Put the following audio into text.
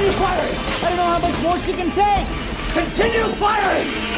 Continue firing! I don't know how much more she can take! Continue firing!